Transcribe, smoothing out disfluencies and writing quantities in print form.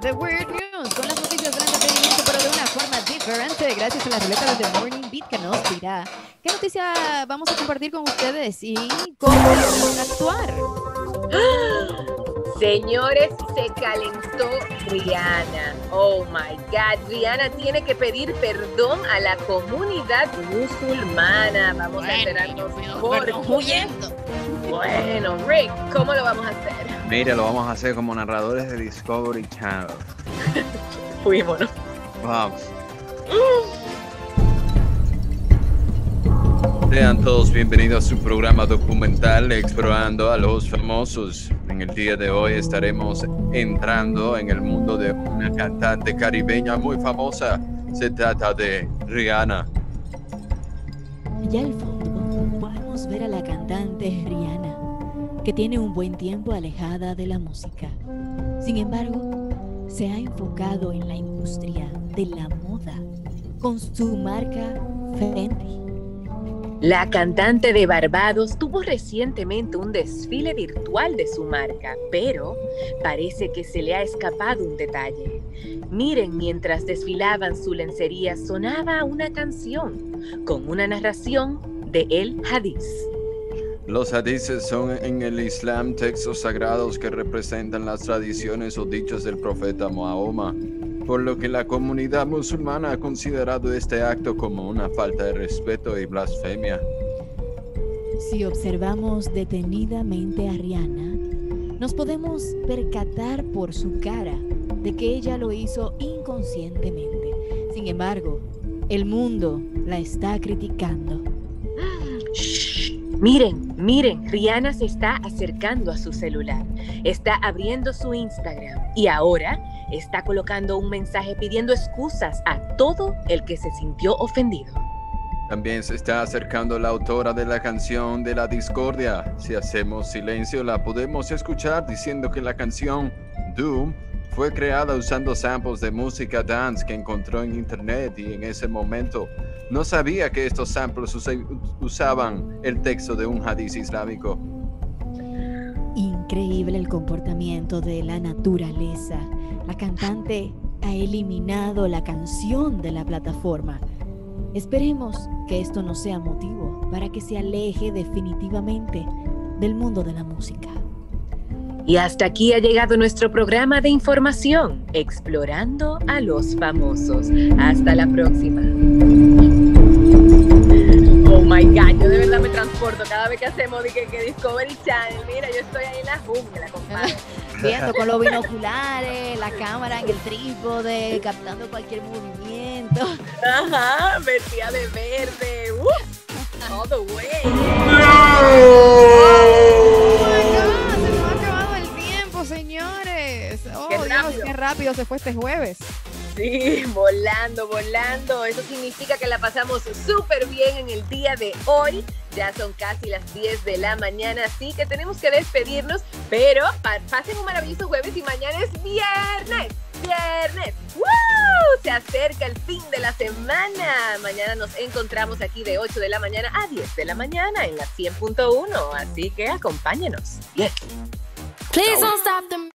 The Weird News, con las noticias del entretenimiento, pero de una forma diferente, gracias a la ruleta del The Morning Beat que nos dirá qué noticia vamos a compartir con ustedes y cómo vamos a actuar. Señores, se calentó Rihanna. Oh my God, Rihanna tiene que pedir perdón a la comunidad musulmana. Vamos a enterarnos por qué. Bueno, Rick, ¿cómo lo vamos a hacer? Mira, lo vamos a hacer como narradores de Discovery Channel. Fuímonos. Vamos. Sean todos bienvenidos a su programa documental Explorando a los Famosos. En el día de hoy estaremos entrando en el mundo de una cantante caribeña muy famosa. Se trata de Rihanna. Allá al fondo podemos ver a la cantante Rihanna, que tiene un buen tiempo alejada de la música. Sin embargo, se ha enfocado en la industria de la moda con su marca Fendi. La cantante de Barbados tuvo recientemente un desfile virtual de su marca, pero parece que se le ha escapado un detalle. Miren, mientras desfilaban su lencería sonaba una canción con una narración de el Hadís. Los hadices son en el Islam textos sagrados que representan las tradiciones o dichos del profeta Mahoma, por lo que la comunidad musulmana ha considerado este acto como una falta de respeto y blasfemia. Si observamos detenidamente a Rihanna, nos podemos percatar por su cara de que ella lo hizo inconscientemente. Sin embargo, el mundo la está criticando. Miren, Rihanna se está acercando a su celular, está abriendo su Instagram y ahora está colocando un mensaje pidiendo excusas a todo el que se sintió ofendido. También se está acercando la autora de la canción de la discordia. Si hacemos silencio, la podemos escuchar diciendo que la canción Doom fue creada usando samples de música dance que encontró en internet y en ese momento no sabía que estos samples usaban el texto de un hadiz islámico. Increíble el comportamiento de la naturaleza. La cantante ha eliminado la canción de la plataforma. Esperemos que esto no sea motivo para que se aleje definitivamente del mundo de la música. Y hasta aquí ha llegado nuestro programa de información, Explorando a los Famosos. Hasta la próxima. Oh my God, yo de verdad me transporto cada vez que hacemos que Discovery Channel. Mira, yo estoy ahí en la jungla, compadre. Viendo con los binoculares, la cámara en el trípode, captando cualquier movimiento. Ajá, vestida de verde. All the way. Señores, oh qué Dios, rápido. Qué rápido se fue este jueves. Sí, volando. Eso significa que la pasamos súper bien en el día de hoy. Ya son casi las 10 de la mañana, así que tenemos que despedirnos. Pero pasen un maravilloso jueves y mañana es viernes. ¡Woo! Se acerca el fin de la semana. Mañana nos encontramos aquí de 8 de la mañana a 10 de la mañana en la 100.1. Así que acompáñenos. Yes. Please don't stop them.